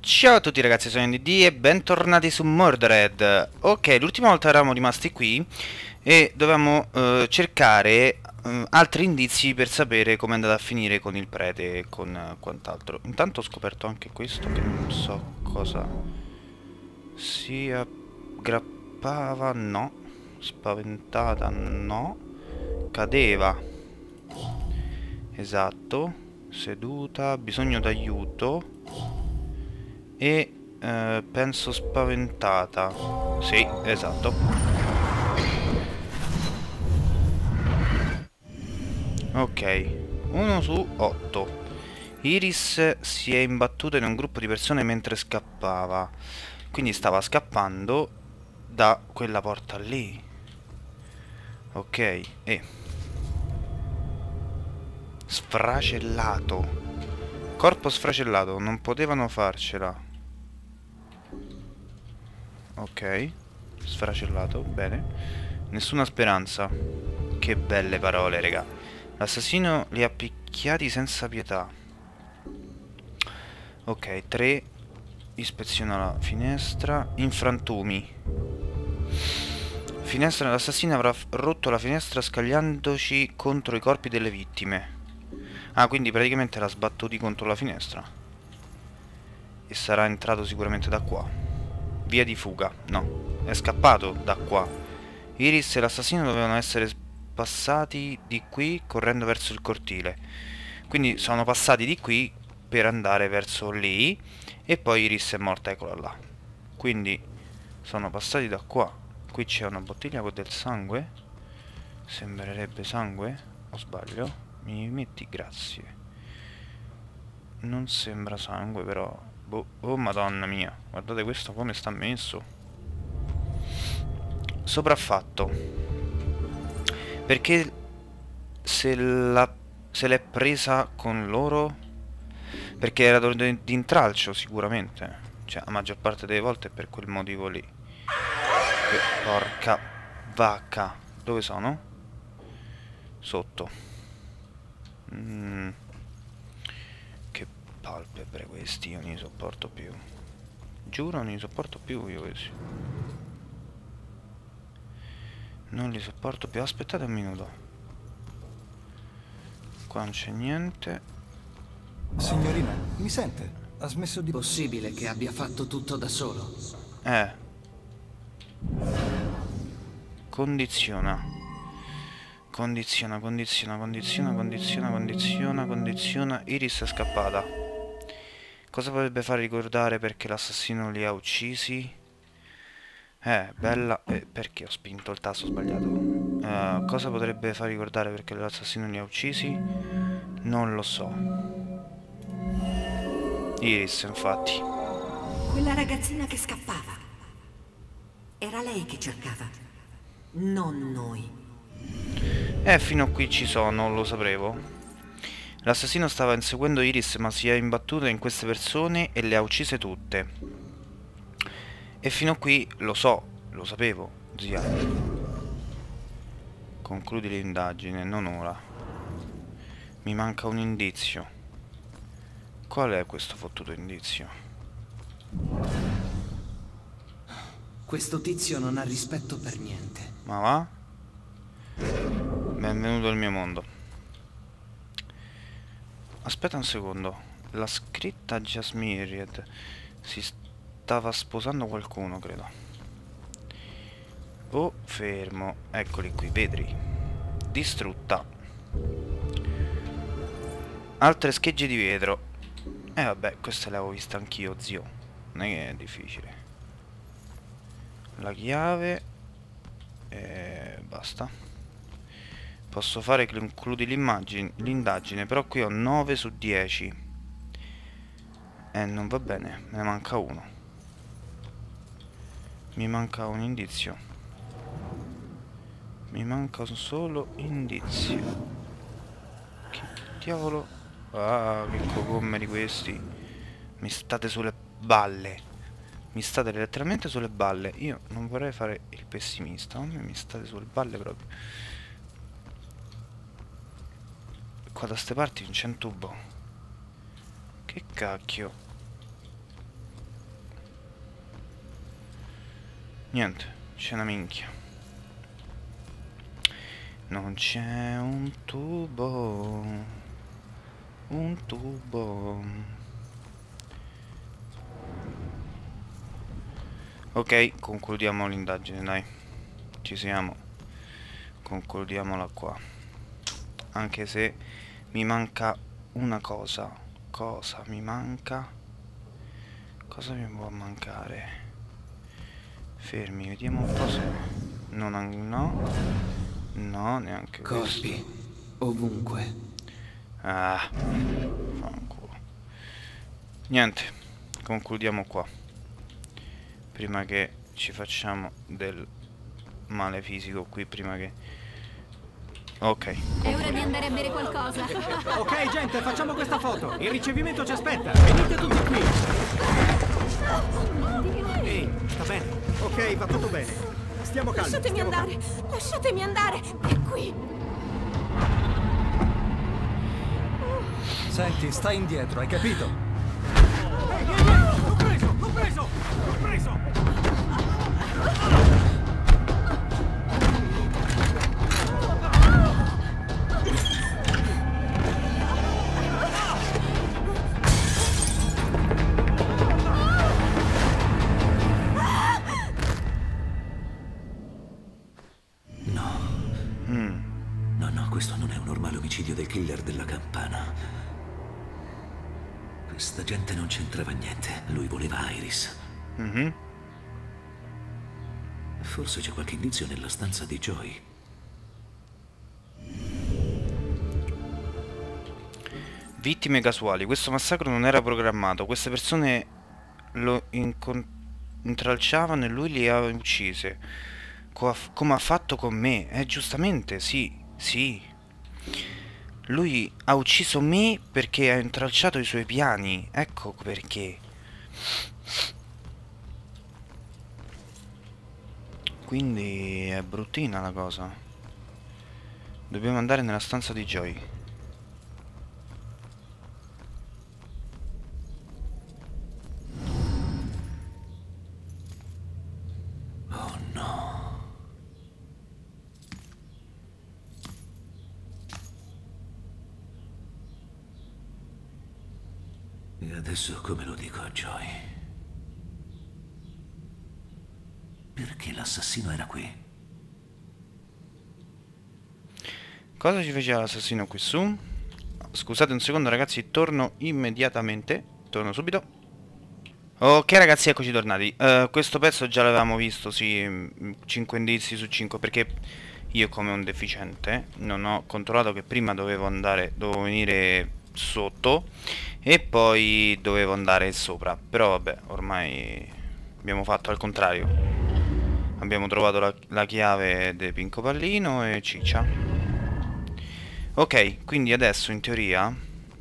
Ciao a tutti ragazzi, sono ND e bentornati su Mordred. Ok, l'ultima volta eravamo rimasti qui e dovevamo cercare altri indizi per sapere come è andata a finire con il prete e con quant'altro. Intanto ho scoperto anche questo che non so cosa si aggrappava, no. Spaventata, no. Cadeva. Esatto. Seduta, bisogno d'aiuto. E penso spaventata. Sì, esatto. Ok, 1 su 8. Iris si è imbattuta in un gruppo di persone mentre scappava. Quindi stava scappando da quella porta lì. Ok, e sfracellato. Corpo sfracellato, non potevano farcela. Ok, sfracellato, bene. Nessuna speranza. Che belle parole, raga. L'assassino li ha picchiati senza pietà. Ok, 3. Ispeziona la finestra. Infrantumi. Finestra, l'assassino avrà rotto la finestra scagliandoci contro i corpi delle vittime. Ah, quindi praticamente l'ha sbattuti contro la finestra. E sarà entrato sicuramente da qua. Via di fuga. No, è scappato da qua. Iris e l'assassino dovevano essere passati di qui correndo verso il cortile. Quindi sono passati di qui per andare verso lì e poi Iris è morta, eccola là. Quindi sono passati da qua. Qui c'è una bottiglia con del sangue. Sembrerebbe sangue? O sbaglio? Mi metti, grazie. Non sembra sangue però. Boh. Oh madonna mia, guardate questo come sta messo. Sopraffatto. Perché se l'è presa con loro? Perché era d'intralcio sicuramente. Cioè, la maggior parte delle volte è per quel motivo lì. Porca vacca. Dove sono? Sotto. Che palpebre questi, io non li sopporto più. Giuro, non li sopporto più io questi. Non li sopporto più. Aspettate un minuto. Qua non c'è niente. Signorina, mi sente? Ha smesso di... Possibile che abbia fatto tutto da solo? Condiziona. Condiziona, condiziona, condiziona, condiziona, condiziona, condiziona. Iris è scappata. Cosa potrebbe far ricordare perché l'assassino li ha uccisi? Bella. Perché ho spinto il tasto sbagliato? Cosa potrebbe far ricordare perché l'assassino li ha uccisi? Non lo so. Iris, infatti. Quella ragazzina che scappava. Era lei che cercava, non noi. Fino a qui ci sono, lo sapevo. L'assassino stava inseguendo Iris ma si è imbattuto in queste persone e le ha uccise tutte. E fino a qui lo so, lo sapevo, zia. Concludi l'indagine, non ora. Mi manca un indizio. Qual è questo fottuto indizio? Questo tizio non ha rispetto per niente. Ma va? Benvenuto al mio mondo. Aspetta un secondo. La scritta Jasmiried si stava sposando qualcuno, credo. Oh, fermo. Eccoli qui, vetri. Distrutta. Altre schegge di vetro. Vabbè, queste le avevo viste anch'io, zio. Non è che è difficile. La chiave. E basta. Posso fare che concludi l'indagine, però qui ho 9 su 10. Non va bene, me ne manca uno. Mi manca un indizio. Mi manca un solo indizio. Che diavolo? Ah, che cogommeri questi. Mi state sulle balle. Mi state letteralmente sulle balle. Io non vorrei fare il pessimista, ma mi state sulle balle proprio. Qua da ste parti non c'è un tubo. Che cacchio. Niente, c'è una minchia. Non c'è un tubo. Un tubo. Ok, concludiamo l'indagine, dai. Ci siamo. Concludiamola qua. Anche se mi manca una cosa. Cosa mi manca? Cosa mi può mancare? Fermi, vediamo un po' se... No. No, neanche questo. Corpi ovunque. Ah, fanculo. Niente, concludiamo qua. Prima che ci facciamo del male fisico qui, prima che... Ok. È ora di andare a bere qualcosa. Ok, gente, facciamo questa foto. Il ricevimento ci aspetta. Venite tutti qui. Ehi, sta bene? Ok, va tutto bene. Stiamo calmi. Lasciatemi andare. Lasciatemi andare. È qui. Senti, stai indietro, hai capito? Ehi, l'ho preso, l'ho preso, l'ho preso. No, questo non è un normale omicidio del killer della campana. Questa gente non c'entrava niente. Lui voleva Iris. Forse c'è qualche indizio nella stanza di Joy. Vittime casuali. Questo massacro non era programmato. Queste persone lo intralciavano e lui li ha uccise. Come ha fatto con me. Giustamente, sì. Sì. Lui ha ucciso me perché ha intralciato i suoi piani. Ecco perché. Quindi è bruttina la cosa. Dobbiamo andare nella stanza di Joy. Oh no. E adesso come lo dico a Joy? Perché l'assassino era qui? Cosa ci faceva l'assassino qui su? Scusate un secondo ragazzi, torno immediatamente. Torno subito. Ok ragazzi, eccoci tornati. Questo pezzo già l'avevamo visto, sì, 5 indizi su 5, perché io come un deficiente non ho controllato che prima dovevo venire sotto e poi dovevo andare sopra. Però vabbè, ormai abbiamo fatto al contrario. Abbiamo trovato la chiave del Pinco Pallino e ciccia. Ok, quindi adesso in teoria,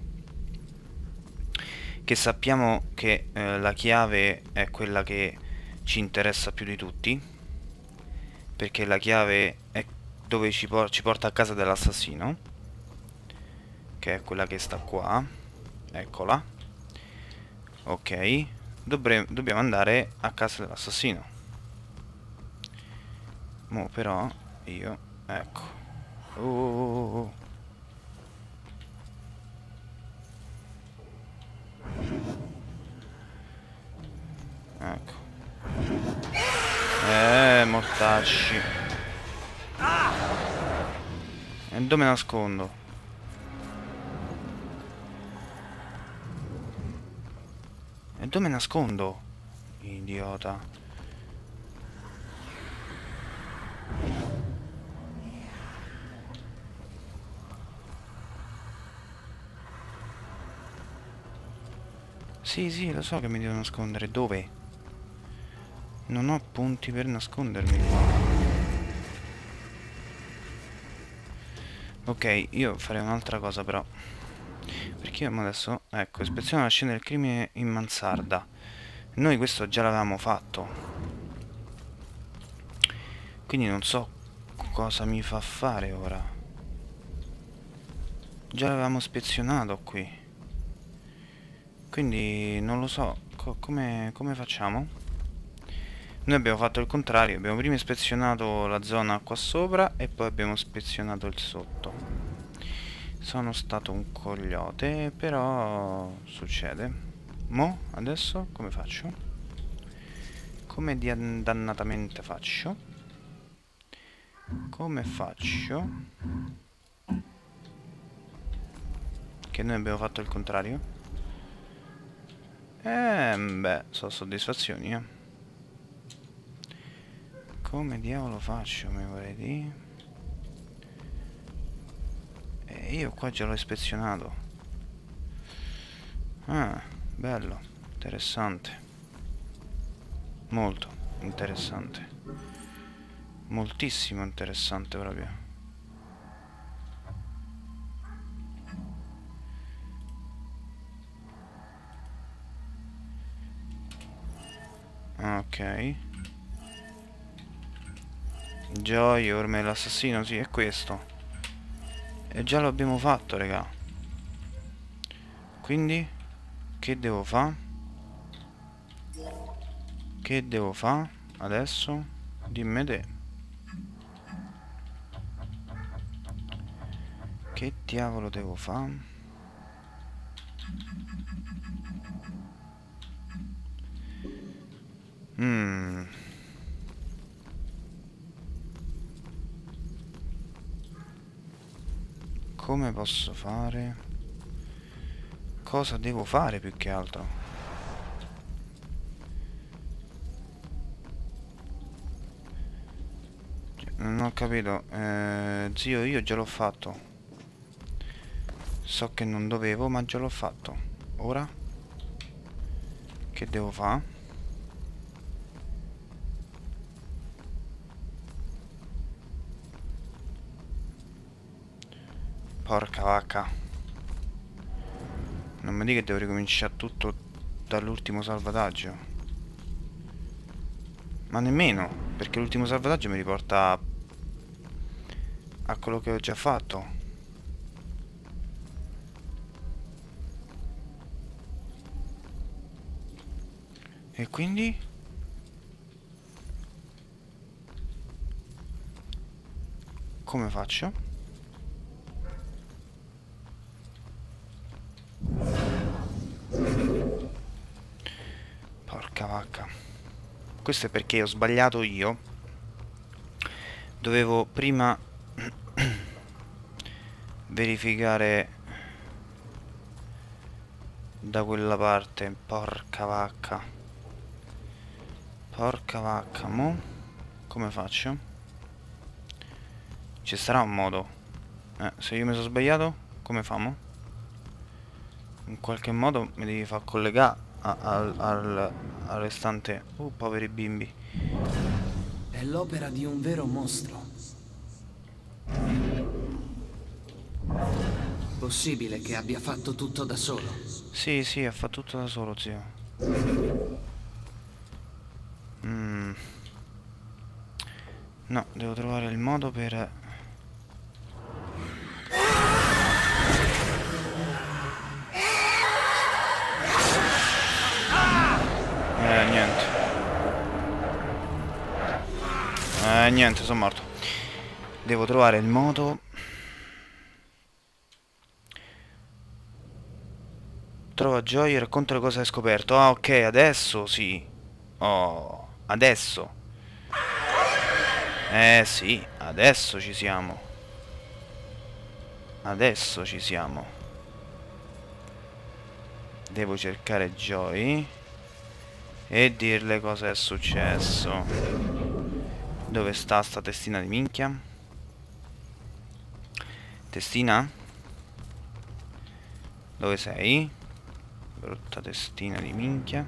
che sappiamo che la chiave è quella che ci interessa più di tutti, perché la chiave è dove ci porta a casa dell'assassino, che è quella che sta qua. Eccola. Ok, dobbiamo andare a casa dell'assassino. Mo però io, ecco. Oh. Ecco. Mortacci. E dove nascondo? E dove nascondo? Idiota. Sì, lo so che mi devo nascondere. Dove? Non ho punti per nascondermi. Ok, io farei un'altra cosa però. Perché io adesso... Ecco, ispeziona la scena del crimine in mansarda. Noi questo già l'avevamo fatto. Quindi non so cosa mi fa fare ora. Già l'avevamo ispezionato qui. Quindi non lo so. Come facciamo? Noi abbiamo fatto il contrario, abbiamo prima ispezionato la zona qua sopra e poi abbiamo ispezionato il sotto. Sono stato un cogliote, però succede. Mo, adesso come faccio? Come dannatamente faccio? Come faccio? Che noi abbiamo fatto il contrario? Beh, sono soddisfazioni, Come diavolo faccio, mi vorrei dire? Io qua già l'ho ispezionato. Ah, bello, interessante. Molto interessante. Moltissimo interessante proprio. Ok. Joy, ormai l'assassino, sì, è questo. E già lo abbiamo fatto, raga. Quindi, che devo fare? Che devo fare adesso? Dimmi te. Che diavolo devo fare? Come posso fare? Cosa devo fare più che altro? Non ho capito. Zio, io già l'ho fatto. So che non dovevo, ma già l'ho fatto. Ora? Che devo fare? Porca vacca. Non mi dica che devo ricominciare tutto dall'ultimo salvataggio. Ma nemmeno, perché l'ultimo salvataggio mi riporta a quello che ho già fatto. E quindi? Come faccio? Porca vacca. Questo è perché ho sbagliato io. Dovevo prima verificare da quella parte. Porca vacca. Porca vacca. Mo come faccio? Ci sarà un modo. Se io mi sono sbagliato, come famo? In qualche modo mi devi far collegare al restante. Poveri bimbi. È l'opera di un vero mostro. Possibile che abbia fatto tutto da solo? Sì, sì, ha fatto tutto da solo, zio. No, devo trovare il modo per... niente. Niente, sono morto. Devo trovare il modo. Trova Joy e racconta cosa hai scoperto. Ah, ok, adesso sì. Oh, adesso. Sì, adesso ci siamo. Adesso ci siamo. Devo cercare Joy e dirle cosa è successo. Dove sta sta testina di minchia? Testina? Dove sei? Brutta testina di minchia.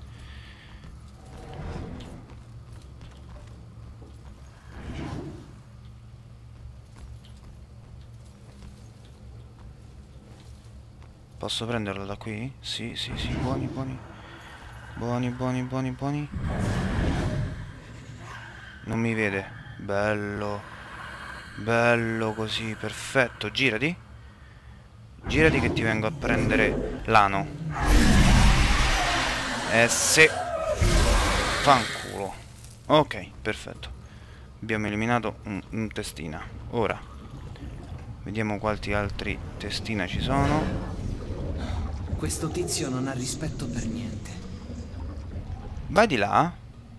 Posso prenderlo da qui? Sì, sì, sì, buoni, buoni. Buoni, buoni, buoni, buoni. Non mi vede. Bello. Bello così, perfetto. Girati. Girati che ti vengo a prendere l'ano. Sì. Fanculo. Ok, perfetto. Abbiamo eliminato un testina. Ora vediamo quanti altri testina ci sono. Questo tizio non ha rispetto per niente. Vai di là.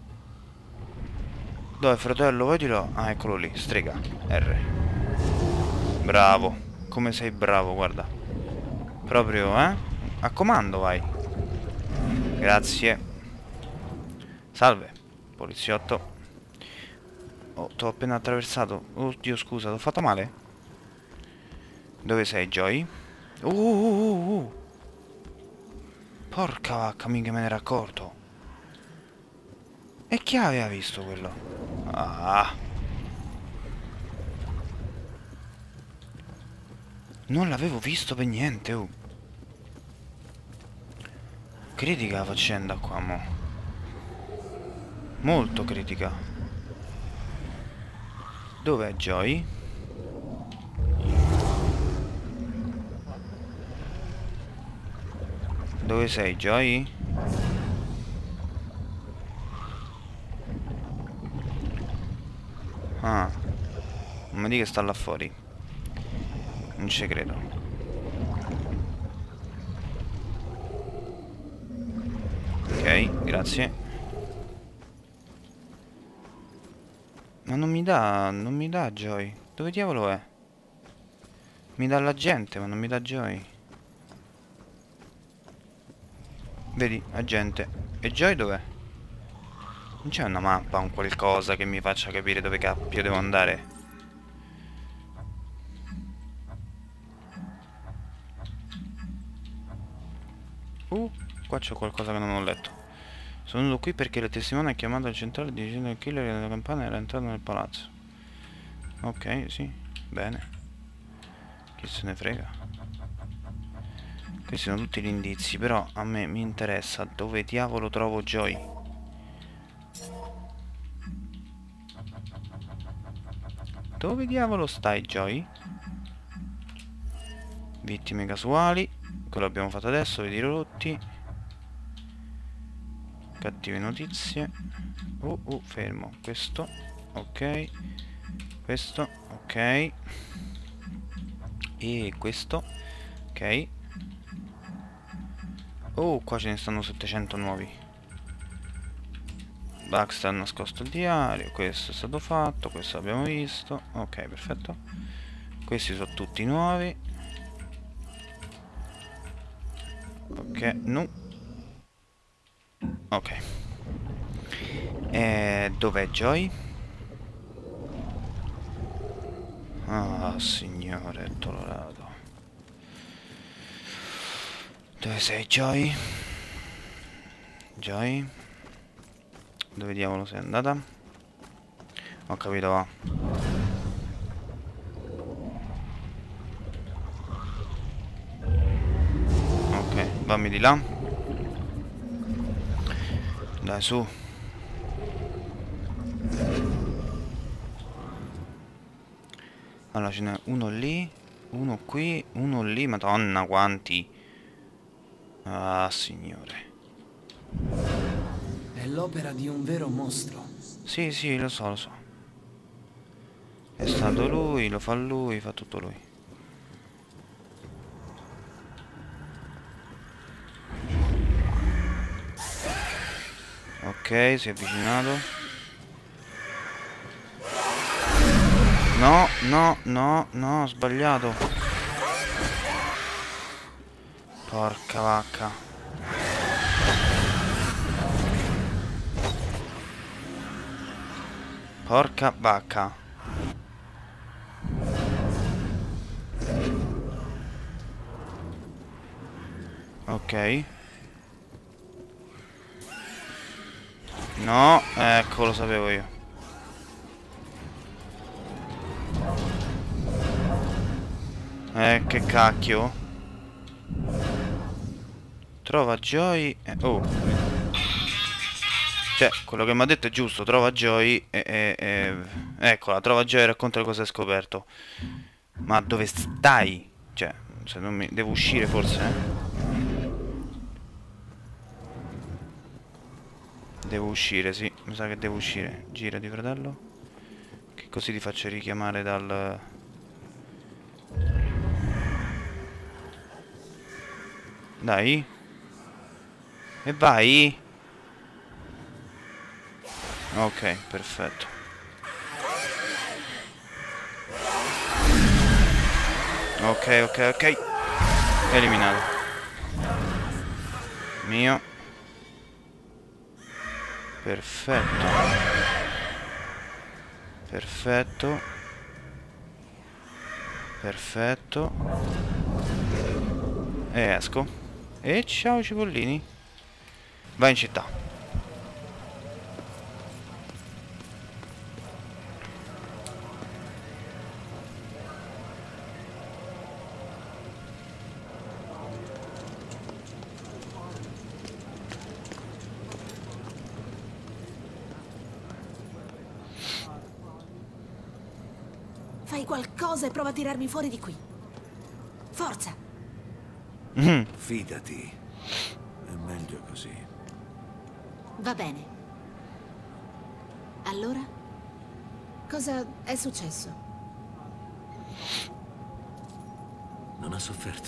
Dove, fratello? Vai di là. Ah, eccolo lì, strega. R. Bravo. Come sei bravo, guarda. Proprio, a comando vai. Grazie. Salve, poliziotto. Oh, t'ho appena attraversato. Oddio, scusa, t'ho fatto male? Dove sei, Joy? Porca vacca, mica me ne ero accorto. E chi aveva visto quello? Ah. Non l'avevo visto per niente, oh. Critica la faccenda qua, mo. Molto critica. Dov'è Joy? Dove sei, Joy? Ah. Non mi dica che sta là fuori. Non ci credo. Ok, grazie. Ma non mi dà Joy. Dove diavolo è? Mi dà la gente, ma non mi dà Joy. Vedi, agente. E Joy dov'è? Non c'è una mappa, un qualcosa che mi faccia capire dove cappio devo andare? Qua c'è qualcosa che non ho letto. Sono venuto qui perché la testimone ha chiamato al centrale dicendo che il killer della campana era entrato nel palazzo. Ok, sì, bene. Chi se ne frega. Questi sono tutti gli indizi, però a me mi interessa dove diavolo trovo Joy. Dove diavolo stai, Joy? Vittime casuali. Quello abbiamo fatto adesso, vedi rotti. Cattive notizie. Fermo. Questo, ok. Questo, ok. E questo, ok. Qua ce ne stanno 700 nuovi. Baxter ha nascosto il diario. Questo è stato fatto. Questo l'abbiamo visto. Ok, perfetto. Questi sono tutti nuovi. Ok, no. Ok. Dov'è Joy? Ah, signore tolerato. Dove sei, Joy? Joy? Dove diavolo sei andata? Ho capito, va. Ok, vammi di là. Dai, su. Allora, ce n'è uno lì, uno qui, uno lì. Madonna, quanti. Ah, signore. È l'opera di un vero mostro. Sì, sì, lo so, lo so. È stato lui, lo fa lui, fa tutto lui. Ok, si è avvicinato. No, no, no, no, ho sbagliato. Porca vacca. Porca vacca. Ok. No, ecco, lo sapevo io. Che cacchio. Trova Joy. Cioè, quello che mi ha detto è giusto. Trova Joy. Eccola, trova Joy e racconta cosa hai scoperto. Ma dove stai? Cioè, se non mi... devo uscire forse, Devo uscire, sì. Mi sa che devo uscire. Girati, fratello. Che così ti faccio richiamare dal... Dai. E vai. Ok, perfetto. Ok, ok, ok. Eliminato. Mio. Perfetto. Perfetto. Perfetto. E esco. E ciao cipollini. Vai in città. Fai qualcosa e prova a tirarmi fuori di qui. Forza! Fidati. È meglio così. Va bene. Allora? Cosa è successo? Non ha sofferto.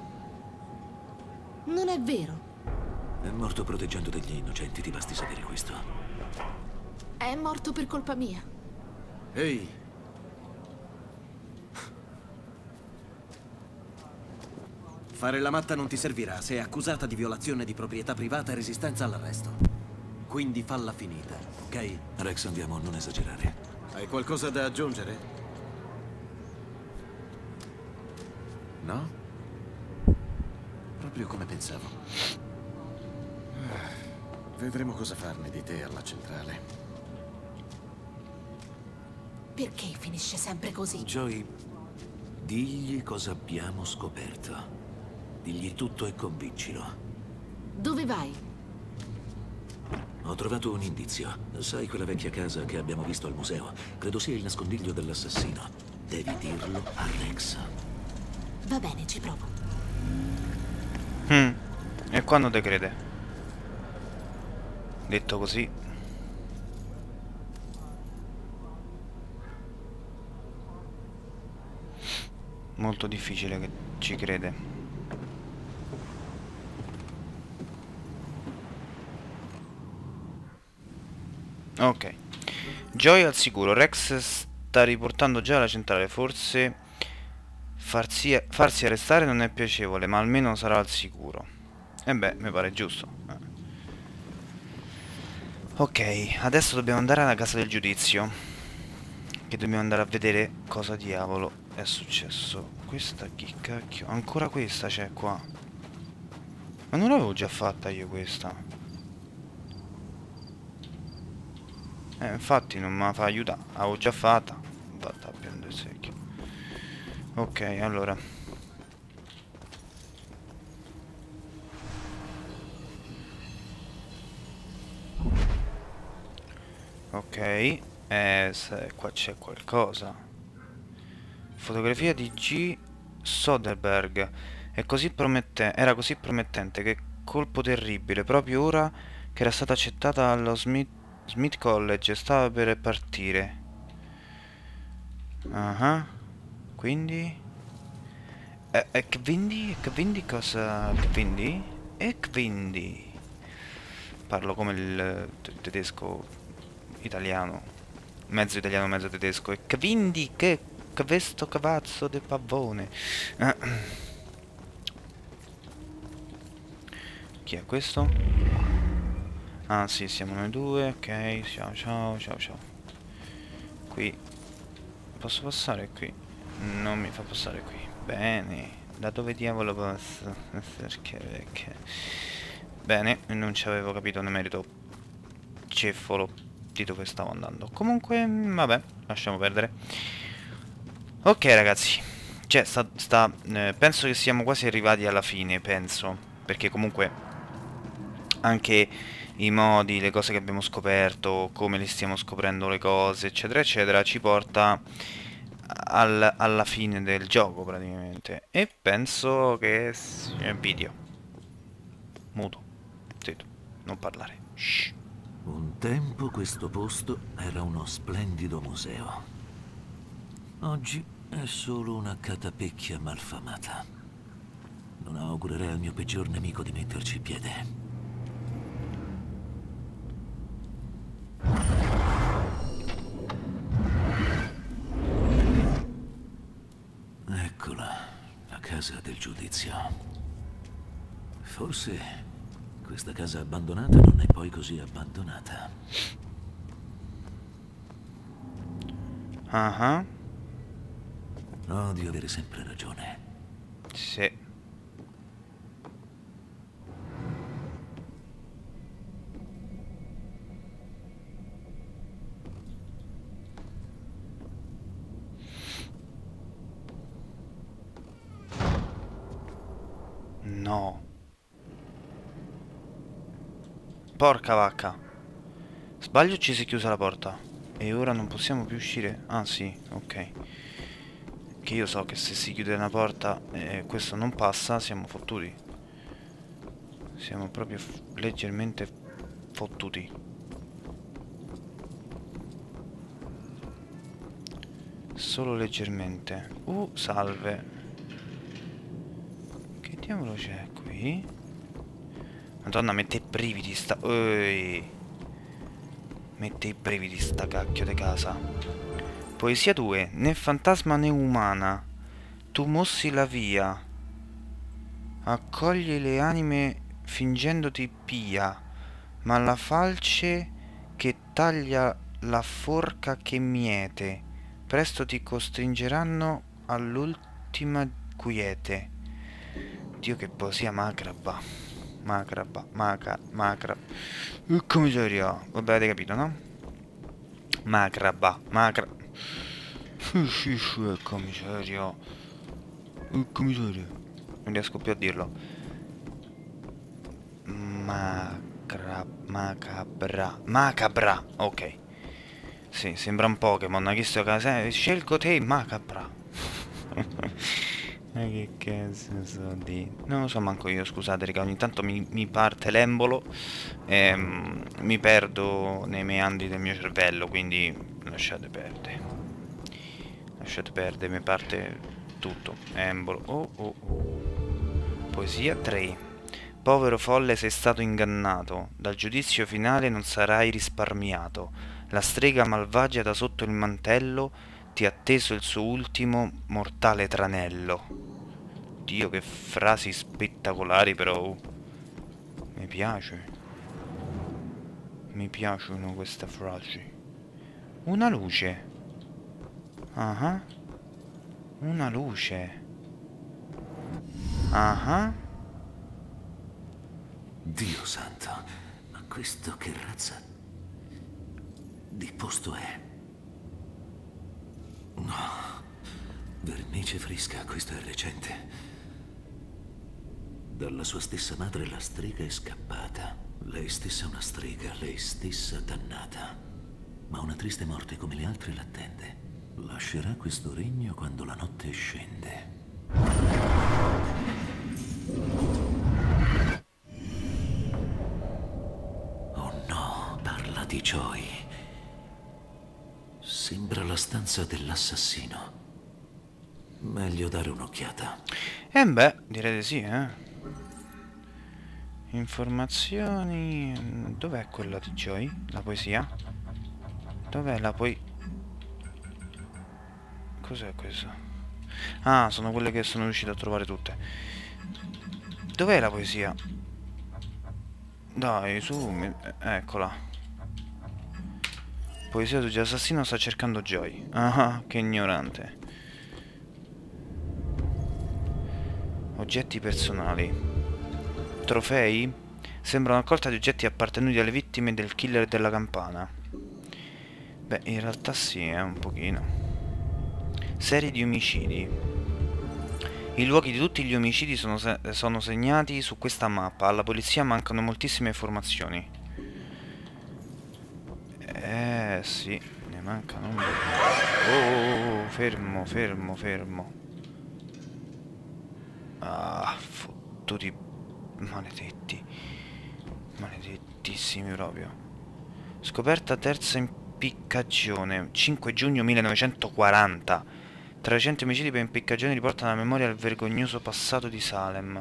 Non è vero. È morto proteggendo degli innocenti, ti basti sapere questo. È morto per colpa mia. Ehi! Fare la matta non ti servirà. Sei accusata di violazione di proprietà privata e resistenza all'arresto. Quindi falla finita, ok? Rex, andiamo, non esagerare. Hai qualcosa da aggiungere? No? Proprio come pensavo. Vedremo cosa farne di te alla centrale. Perché finisce sempre così? Joey, digli cosa abbiamo scoperto. Digli tutto e convincilo. Dove vai? Ho trovato un indizio. Sai quella vecchia casa che abbiamo visto al museo? Credo sia il nascondiglio dell'assassino. Devi dirlo a Rex. Va bene, ci provo. E quando te crede? Detto così. Molto difficile che ci crede. Ok. Joy al sicuro. Rex sta riportando già alla centrale. Forse farsi arrestare non è piacevole, ma almeno sarà al sicuro. E beh, mi pare giusto. Ok, adesso dobbiamo andare alla casa del giudizio. Che dobbiamo andare a vedere cosa diavolo è successo. Questa chi cacchio? Ancora questa c'è qua. Ma non l'avevo già fatta io questa. Infatti non me la fa aiutare. L'avevo già fatta. Vatta a prendere il secchio. Ok, allora. Ok. Qua c'è qualcosa. Fotografia di G. Soderbergh. Era così promettente. Che colpo terribile. Proprio ora che era stata accettata allo Smith College. Stava per partire. Quindi? E quindi cosa? Quindi? E quindi? Parlo come il tedesco italiano. Mezzo italiano, mezzo tedesco. E quindi che questo cavazzo del pavone? Chi è questo? Ah sì, siamo noi due. Ok, ciao ciao ciao ciao. Qui. Posso passare qui? Non mi fa passare qui. Bene. Da dove diavolo posso? Perché? Bene, non ci avevo capito ne merito ceffolo di dove stavo andando. Comunque, vabbè, lasciamo perdere. Ok ragazzi. Cioè, penso che siamo quasi arrivati alla fine, penso. Perché comunque anche i modi, le cose che abbiamo scoperto, come le stiamo scoprendo le cose, eccetera eccetera, ci porta alla fine del gioco praticamente. E penso che sia video muto, zitto, non parlare. Shh. Un tempo questo posto era uno splendido museo. Oggi è solo una catapecchia malfamata. Non augurerei al mio peggior nemico di metterci piede. Eccola, la casa del giudizio. Forse questa casa abbandonata non è poi così abbandonata. Ah, Odio avere sempre ragione. sì. No. Porca vacca. Sbaglio, ci si è chiusa la porta. E ora non possiamo più uscire? Ah sì, ok. Che io so che se si chiude una porta e questo non passa, siamo fottuti. Siamo proprio leggermente fottuti. Solo leggermente. Salve. Che diavolo c'è qui? Madonna, mette i brividi sta... Mette i brividi sta cacchio di casa. Poesia 2. Né fantasma né umana, tu mossi la via, accogli le anime fingendoti pia, ma la falce che taglia la forca che miete, presto ti costringeranno all'ultima quiete. Dio, che poesia macabra. Macra. Commiseria. Vabbè, avete capito, no? Macra. Commiseria. Commiseria. Non riesco più a dirlo. Macabra. Ok. Sì, sembra un Pokémon. Che sto casa. Scelgo te, macabra. Ma che cazzo so di... Non lo so manco io, scusate raga, ogni tanto mi parte l'embolo e mi perdo nei meandri del mio cervello, quindi lasciate perdere. Lasciate perdere, mi parte tutto. Embolo. Poesia 3. Povero folle, sei stato ingannato, dal giudizio finale non sarai risparmiato. La strega malvagia da sotto il mantello ti ha atteso il suo ultimo mortale tranello. Dio, che frasi spettacolari, però. Mi piace. Mi piacciono queste frasi. Una luce. Ah. Una luce. Ah. Dio santo, ma questo che razza di posto è? No, vernice fresca, questo è recente. Dalla sua stessa madre la strega è scappata. Lei stessa una strega, lei stessa dannata. Ma una triste morte come le altre l'attende. Lascerà questo regno quando la notte scende. Oh no, parla di Joy. Sembra la stanza dell'assassino. Meglio dare un'occhiata. Beh, direi di sì, Informazioni... Dov'è quella di Joy? La poesia? Dov'è la Cos'è questo? Ah, sono quelle che sono riuscito a trovare tutte. Dov'è la poesia? Dai, su... Eccola. Poesia su l'assassino sta cercando Joy. Ah, che ignorante. Oggetti personali. Trofei? Sembra una raccolta di oggetti appartenuti alle vittime del killer della campana. Beh, in realtà sì, un pochino. Serie di omicidi. I luoghi di tutti gli omicidi sono segnati su questa mappa. Alla polizia mancano moltissime informazioni. Sì, ne mancano un po'. Fermo. Ah, fottuti maledetti. Maledettissimi proprio. Scoperta terza impiccagione, 5 giugno 1940. Tra i recenti omicidi per impiccagione riportano alla memoria il vergognoso passato di Salem.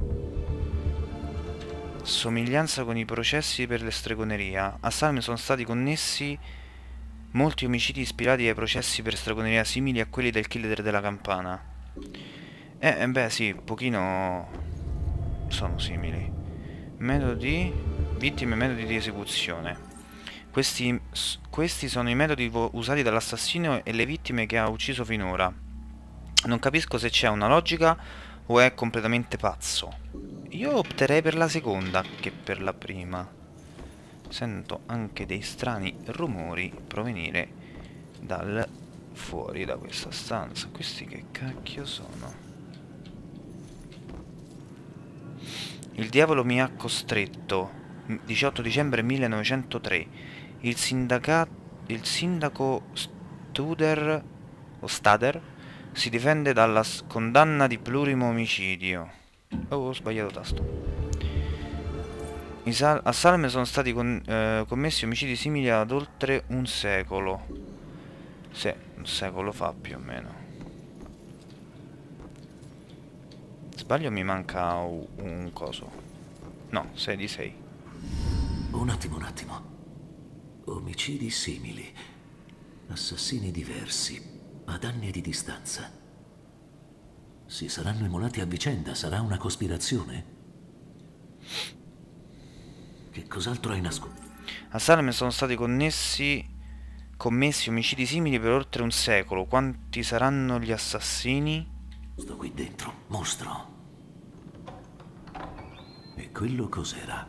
Somiglianza con i processi per le stregoneria. A Salem sono stati connessi molti omicidi ispirati ai processi per stregoneria simili a quelli del killer della campana. Beh sì, pochino sono simili. Metodi, vittime e metodi di esecuzione. Questi sono i metodi usati dall'assassino e le vittime che ha ucciso finora. Non capisco se c'è una logica o è completamente pazzo. Io opterei per la seconda che per la prima. Sento anche dei strani rumori provenire dal fuori da questa stanza. Questi che cacchio sono? Il diavolo mi ha costretto. 18 dicembre 1903. Il sindaco Stader si difende dalla condanna di plurimo omicidio. Oh, ho sbagliato tasto. A Salem sono stati commessi omicidi simili ad oltre un secolo. Sì, un secolo fa più o meno. Sbaglio, mi manca un coso. No, 6 di 6. Un attimo. Omicidi simili. Assassini diversi. Ad anni di distanza. Si saranno immolati a vicenda? Sarà una cospirazione? Che cos'altro hai nascosto? A Salem sono stati commessi omicidi simili per oltre un secolo. Quanti saranno gli assassini? Sto qui dentro, mostro. E quello cos'era?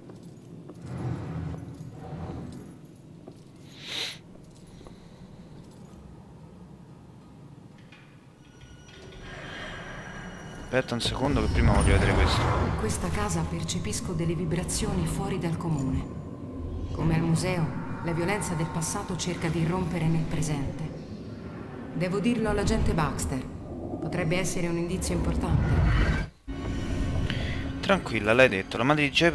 Aspetta un secondo che prima voglio vedere questo. In questa casa percepisco delle vibrazioni fuori dal comune. Come al museo, la violenza del passato cerca di irrompere nel presente. Devo dirlo all'agente Baxter. Potrebbe essere un indizio importante. Tranquilla, l'hai detto. La madre di Joe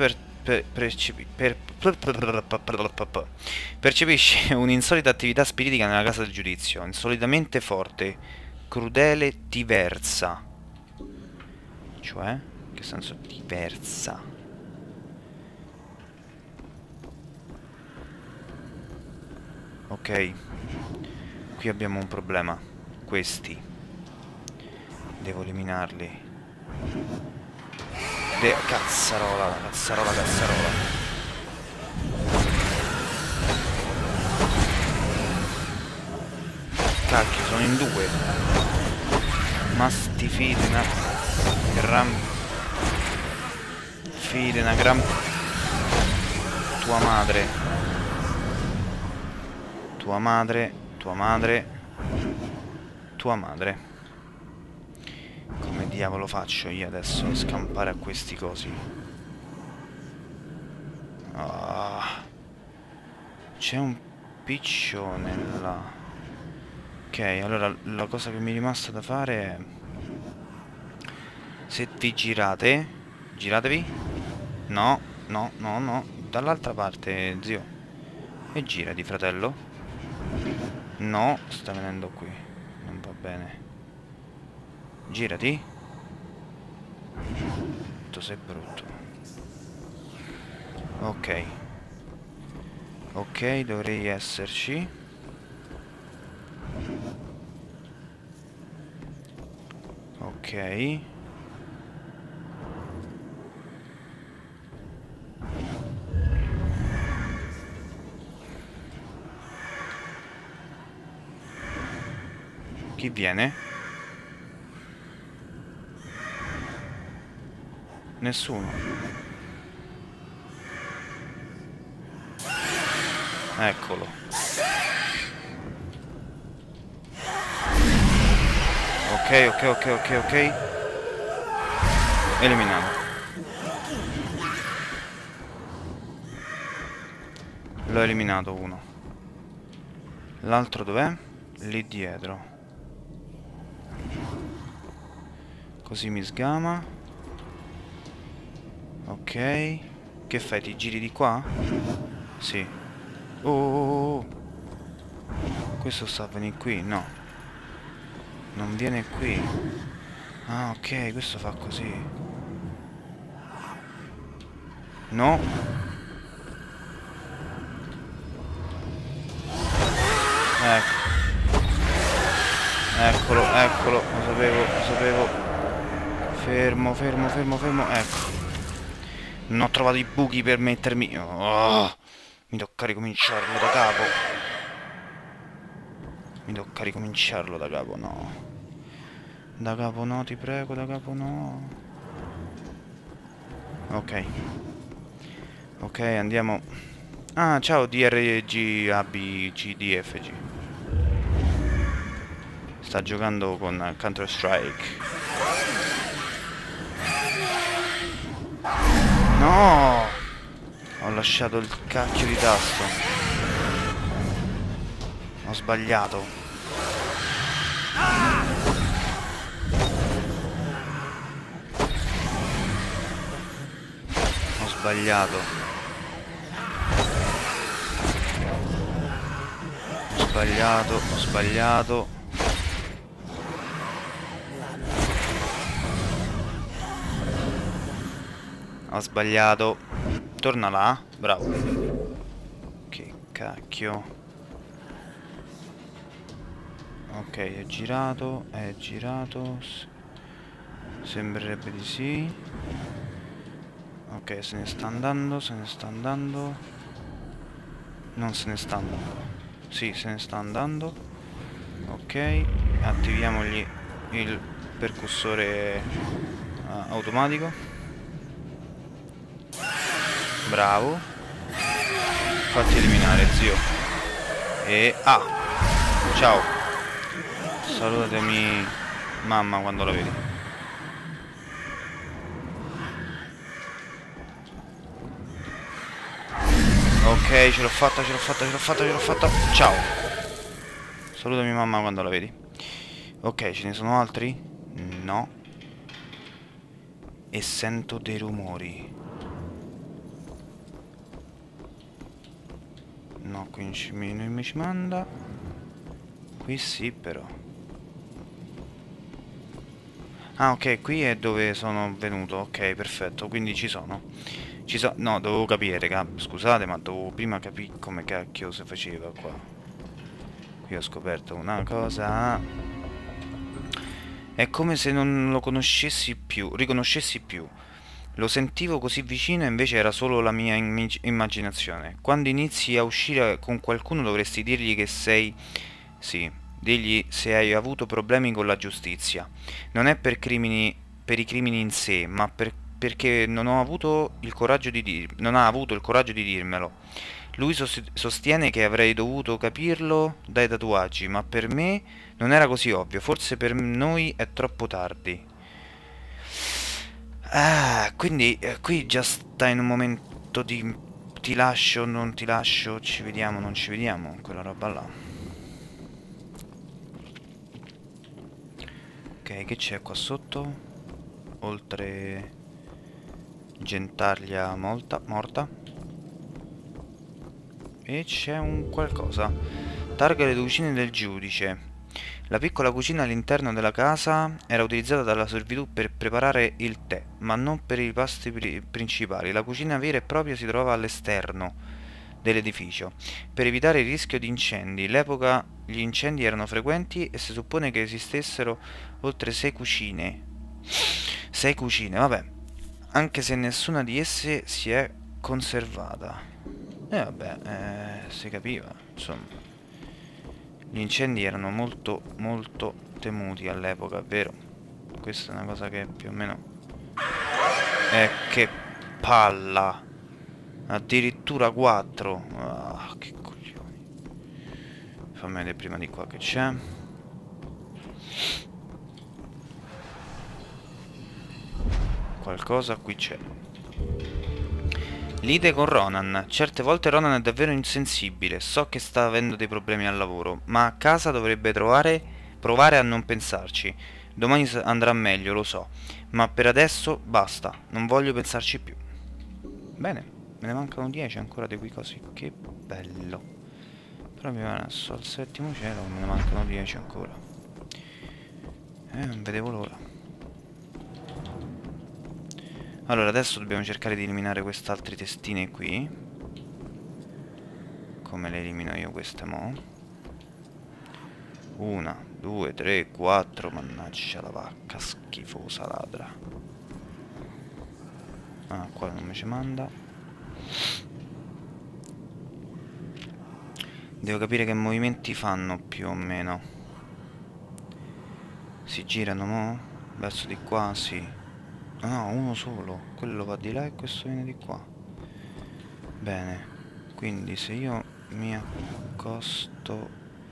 percepisce un'insolita attività spiritica nella casa del giudizio. Insolitamente forte, crudele, diversa. Cioè? Che senso diversa? Ok. Qui abbiamo un problema. Questi. Devo eliminarli. Cazzarola. Cacchio, sono in due. Ma sti fidi una gran tua madre. Come diavolo faccio io adesso a scampare a questi cosi? C'è un piccione là. Ok, allora la cosa che mi è rimasta da fare è: se vi giratevi. No, dall'altra parte, zio. E girati, fratello. No, sta venendo qui. Non va bene. Girati. Tu sei brutto. Ok, dovrei esserci. Ok. Chi viene? Nessuno. Eccolo. Ok. Eliminato. L'ho eliminato uno. L'altro dov'è? Lì dietro. Così mi sgama. Ok. Che fai? Ti giri di qua? Sì. Oh. Questo sta a venire qui? No. Non viene qui. Ah, ok, questo fa così. No. Ecco. Eccolo, eccolo, lo sapevo. Fermo. Ecco. Non ho trovato i buchi per mettermi. Oh, mi tocca ricominciarlo da capo. No. Da capo no, ti prego, da capo no. Ok. Ok, andiamo. Ah, ciao DRG ABCDFG. Sta giocando con Counter Strike. No! Ho lasciato il cacchio di tasto. Ho sbagliato. Ho sbagliato. Ho sbagliato. Ho sbagliato. Torna là. Bravo. Che cacchio. Ok, è girato. Sembrerebbe di sì. Ok, se ne sta andando. Non se ne sta andando. Sì, se ne sta andando. Ok, attiviamogli il percussore automatico. Bravo. Fatti eliminare, zio. E... ah! Ciao. Salutatemi mamma quando la vedi. Ok, ce l'ho fatta. Ciao. Salutami mamma quando la vedi. Ok, ce ne sono altri? No. E sento dei rumori. No, qui non mi ci manda. Qui sì, però. Ah, ok, qui è dove sono venuto. Ok, perfetto, quindi ci sono. No, dovevo capire, raga. Scusate, ma dovevo prima capire come cacchio si faceva qua. Qui ho scoperto una cosa. È come se non lo riconoscessi più. Lo sentivo così vicino e invece era solo la mia immaginazione. Quando inizi a uscire con qualcuno dovresti dirgli che sei... Sì, digli se hai avuto problemi con la giustizia. Non è per i crimini in sé, ma perché non ha avuto il coraggio di dirmelo. Lui sostiene che avrei dovuto capirlo dai tatuaggi, ma per me non era così ovvio. Forse per noi è troppo tardi. Ah, quindi qui già sta in un momento di ti lascio, non ti lascio, ci vediamo, non ci vediamo, quella roba là. Ok, che c'è qua sotto? Oltre Gentaglia morta. E c'è un qualcosa. Targa le cucine del giudice. La piccola cucina all'interno della casa era utilizzata dalla servitù per preparare il tè, ma non per i pasti principali. La cucina vera e propria si trovava all'esterno dell'edificio. Per evitare il rischio di incendi, all'epoca gli incendi erano frequenti e si suppone che esistessero oltre 6 cucine. 6 cucine, vabbè. Anche se nessuna di esse si è conservata. Vabbè, si capiva, insomma. Gli incendi erano molto temuti all'epoca, è vero? Questa è una cosa che più o meno... che palla! Addirittura 4! Ah, che coglioni! Fammi vedere prima di qua che c'è. Qualcosa qui c'è. Lite con Ronan. Certe volte Ronan è davvero insensibile. So che sta avendo dei problemi al lavoro, ma a casa dovrebbe provare a non pensarci. Domani andrà meglio, lo so. Ma per adesso basta. Non voglio pensarci più. Bene, me ne mancano 10 ancora di quei cosi. Che bello. Proprio adesso al settimo cielo, me ne mancano 10 ancora. Non vedevo l'ora. Allora, adesso dobbiamo cercare di eliminare queste altre testine qui. Come le elimino io queste mo'? 1, 2, 3, 4. Mannaggia la vacca schifosa ladra. Ah, qua non mi ci manda. Devo capire che movimenti fanno più o meno. Si girano mo'? Verso di qua, sì. No, uno solo. Quello va di là e questo viene di qua. Bene. Quindi se io mi accosto,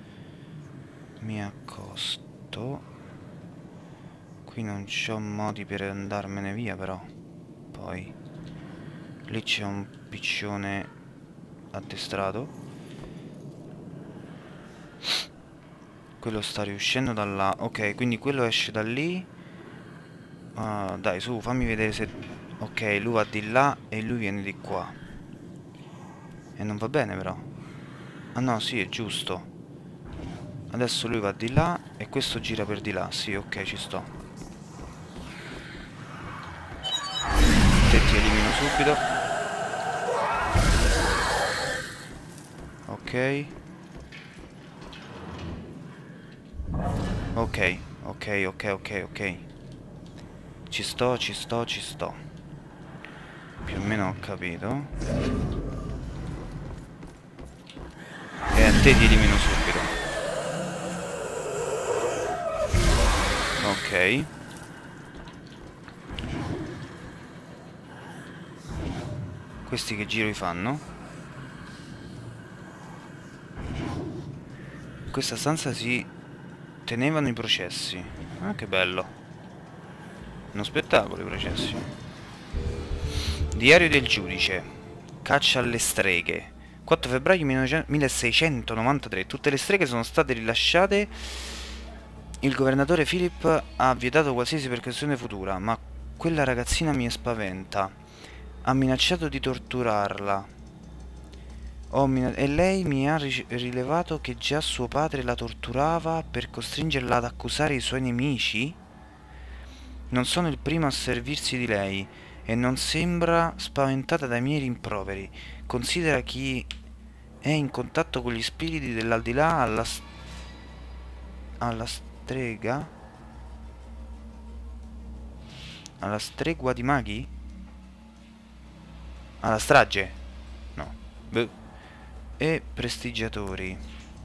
qui non c'ho modi per andarmene via però. Poi lì c'è un piccione addestrato. Quello sta riuscendo da là. Ok, quindi quello esce da lì. Dai, su, fammi vedere se... Ok, lui va di là e lui viene di qua. E non va bene però. Ah no, sì, è giusto. Adesso lui va di là e questo gira per di là. Sì, ok, ci sto. Te ti elimino subito. Ok. Ok, ok, ok, ok, ok. Ci sto. Più o meno ho capito. E a te ti elimino subito. Ok. Questi che giro fanno? In questa stanza si tenevano i processi. Ah, che bello. Uno spettacolo i processi. Diario del giudice. Caccia alle streghe. 4 febbraio 1693. Tutte le streghe sono state rilasciate. Il governatore Philip ha vietato qualsiasi percussione futura, ma quella ragazzina mi spaventa. Ha minacciato di torturarla. E lei mi ha rilevato che già suo padre la torturava per costringerla ad accusare i suoi nemici? Non sono il primo a servirsi di lei e non sembra spaventata dai miei rimproveri. Considera chi è in contatto con gli spiriti dell'aldilà alla strega? Alla stregua di maghi? Alla strage? No. Beh. E prestigiatori.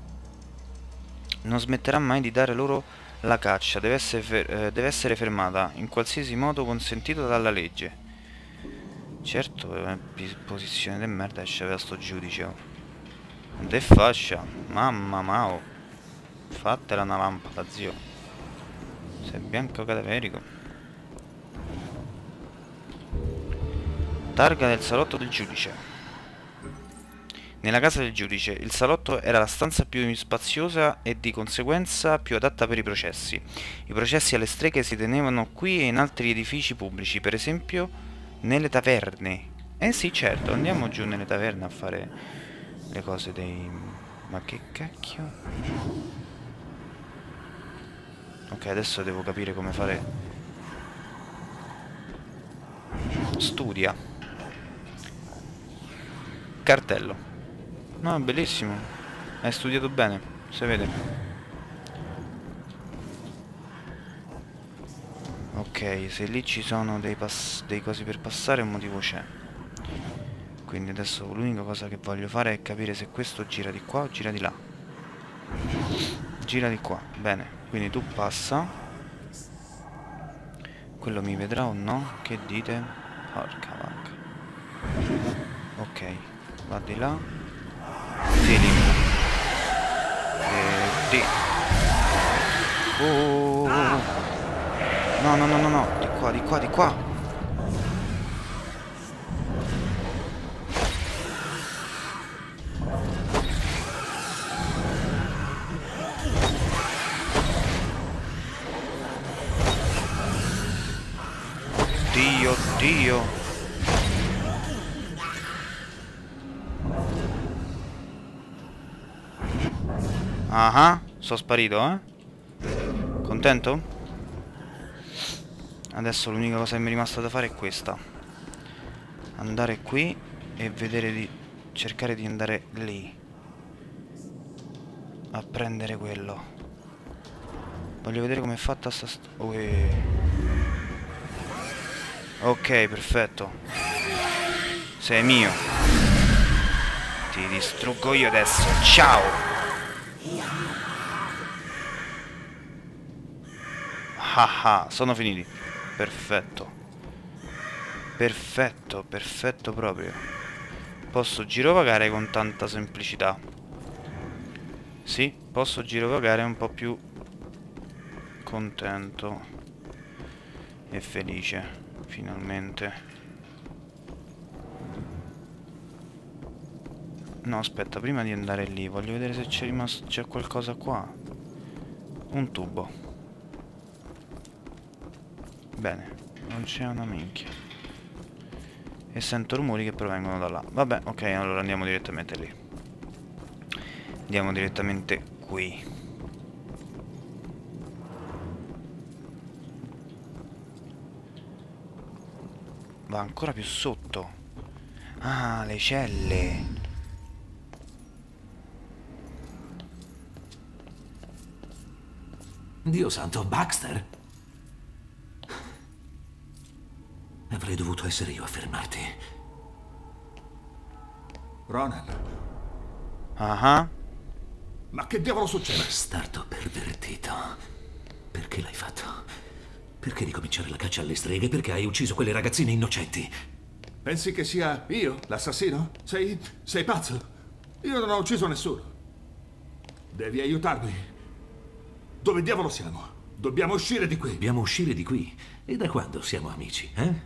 Non smetterà mai di dare loro la caccia. Deve essere fermata in qualsiasi modo consentito dalla legge. Certo, posizione di merda esce da sto giudice. Oh. De fascia. Mamma mao. Fatela una lampada, zio. Sei bianco cadaverico. Targa del salotto del giudice. Nella casa del giudice, il salotto era la stanza più spaziosa e di conseguenza più adatta per i processi. I processi alle streghe si tenevano qui e in altri edifici pubblici, per esempio nelle taverne. Eh sì, certo, andiamo giù nelle taverne a fare le cose dei... Ma che cacchio? Ok, adesso devo capire come fare... Studia. Cartello. No, è bellissimo. Hai studiato bene, si vede. Ok, se lì ci sono dei cosi per passare, un motivo c'è. Quindi adesso l'unica cosa che voglio fare è capire se questo gira di qua o gira di là. Gira di qua, bene. Quindi tu passa. Quello mi vedrà o no? Che dite? Porca vacca. Ok, va di là. Ti elimino. No, no, no, no, no. Di qua, di qua, di qua. Dio, Dio. Ah, sono sparito, eh? Contento? Adesso l'unica cosa che mi è rimasta da fare è questa. Andare qui e vedere di... cercare di andare lì. A prendere quello. Voglio vedere com'è fatta sta... Ok, perfetto. Sei mio. Ti distruggo io adesso. Ciao. Haha, sono finiti. Perfetto. Perfetto, perfetto proprio. Posso girovagare con tanta semplicità. Sì, posso girovagare un po' più contento e felice, finalmente. No, aspetta, prima di andare lì voglio vedere se c'è rimasto, c'è qualcosa qua. Un tubo. Bene, non c'è una minchia. E sento rumori che provengono da là. Vabbè, ok, allora andiamo direttamente lì. Andiamo direttamente qui. Va ancora più sotto. Ah, le celle. Dio santo, Baxter? Avrei dovuto essere io a fermarti. Ronan, Ah, ma che diavolo succede? Bastardo pervertito. Perché l'hai fatto? Perché ricominciare la caccia alle streghe? Perché hai ucciso quelle ragazzine innocenti? Pensi che sia io l'assassino? Sei pazzo? Io non ho ucciso nessuno. Devi aiutarmi. Dove diavolo siamo? Dobbiamo uscire di qui. Dobbiamo uscire di qui? E da quando siamo amici, eh?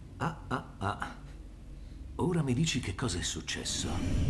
Ora mi dici che cosa è successo?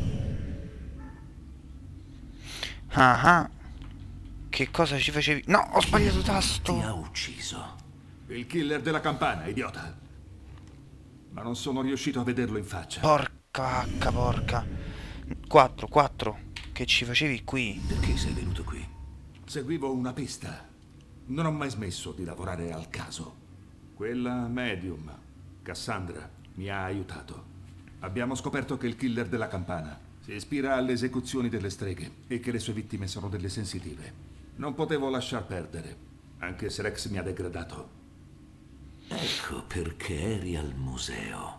ah. Che cosa ci facevi? No, ho sbagliato tasto. Ti ha ucciso. Il killer della campana, idiota. Ma non sono riuscito a vederlo in faccia. Porca vacca, porca. 4. Che ci facevi qui? Perché sei venuto qui? Seguivo una pista. Non ho mai smesso di lavorare al caso. Quella medium, Cassandra, mi ha aiutato. Abbiamo scoperto che il killer della campana si ispira alle esecuzioni delle streghe e che le sue vittime sono delle sensitive. Non potevo lasciar perdere, anche se Rex mi ha degradato. Ecco perché eri al museo.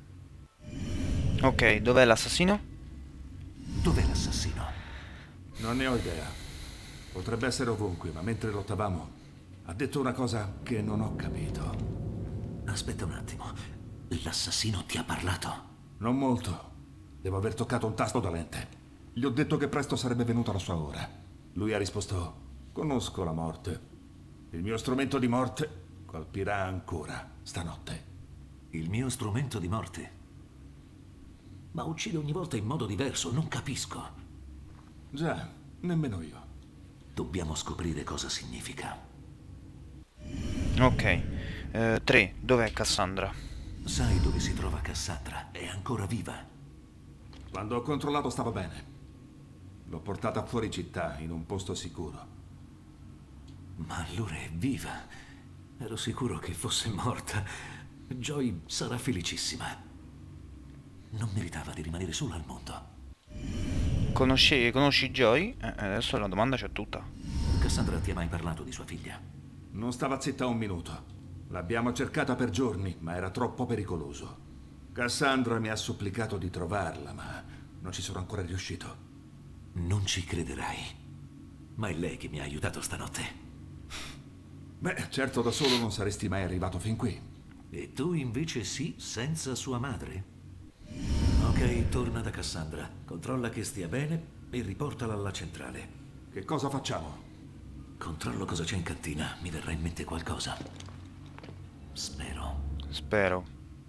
Ok, dov'è l'assassino? Dov'è l'assassino? Non ne ho idea. Potrebbe essere ovunque, ma mentre lottavamo ha detto una cosa che non ho capito. Aspetta un attimo. L'assassino ti ha parlato? Non molto. Devo aver toccato un tasto dolente. Gli ho detto che presto sarebbe venuta la sua ora. Lui ha risposto: conosco la morte. Il mio strumento di morte colpirà ancora stanotte. Il mio strumento di morte? Ma uccide ogni volta in modo diverso, non capisco. Già, nemmeno io. Dobbiamo scoprire cosa significa. Ok. 3. Dov'è Cassandra? Sai dove si trova Cassandra? È ancora viva. Quando ho controllato stava bene. L'ho portata fuori città, in un posto sicuro. Ma allora è viva. Ero sicuro che fosse morta. Joy sarà felicissima. Non meritava di rimanere sola al mondo. Conosci Joy? Adesso la domanda c'è tutta. Cassandra ti ha mai parlato di sua figlia? Non stava zitta un minuto. L'abbiamo cercata per giorni, ma era troppo pericoloso. Cassandra mi ha supplicato di trovarla, ma non ci sono ancora riuscito. Non ci crederai. Ma è lei che mi ha aiutato stanotte. Beh, certo da solo non saresti mai arrivato fin qui. E tu invece sì, senza sua madre? Ok, torna da Cassandra. Controlla che stia bene e riportala alla centrale. Che cosa facciamo? Controllo cosa c'è in cantina. Mi verrà in mente qualcosa. Spero.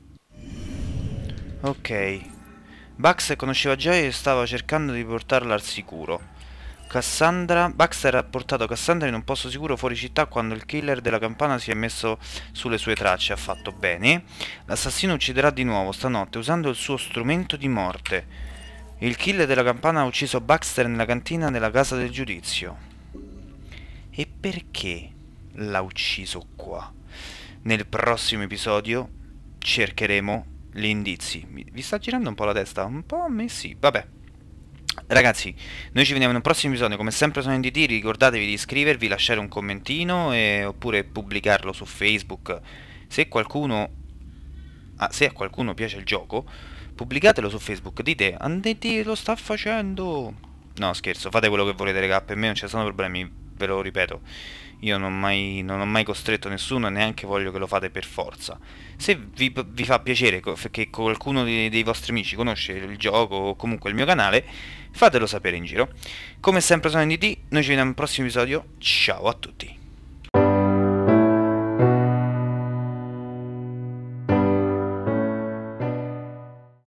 Ok. Baxter conosceva Joy e stava cercando di portarla al sicuro. Baxter ha portato Cassandra in un posto sicuro fuori città quando il killer della campana si è messo sulle sue tracce. Ha fatto bene. L'assassino ucciderà di nuovo stanotte usando il suo strumento di morte. Il killer della campana ha ucciso Baxter nella cantina della casa del giudizio. E perché l'ha ucciso qua? Nel prossimo episodio cercheremo gli indizi. Vi sta girando un po' la testa? Un po' a me sì, vabbè. Ragazzi, noi ci vediamo in un prossimo episodio. Come sempre sono NDT, ricordatevi di iscrivervi, lasciare un commentino oppure pubblicarlo su Facebook. Se a qualcuno piace il gioco, pubblicatelo su Facebook, dite NDT lo sta facendo. No, scherzo, fate quello che volete, raga, per me non ci sono problemi, ve lo ripeto. Io non ho mai costretto nessuno e neanche voglio che lo fate per forza. Se vi fa piacere che qualcuno dei vostri amici conosce il gioco o comunque il mio canale, fatelo sapere in giro. Come sempre sono NDT, noi ci vediamo al prossimo episodio, ciao a tutti.